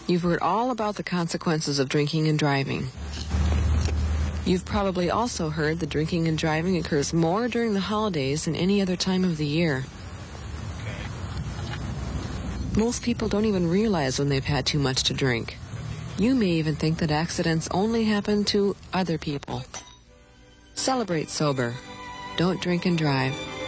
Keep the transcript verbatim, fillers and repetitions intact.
You've heard all about the consequences of drinking and driving. You've probably also heard that drinking and driving occurs more during the holidays than any other time of the year. Most people don't even realize when they've had too much to drink. You may even think that accidents only happen to other people. Celebrate sober. Don't drink and drive.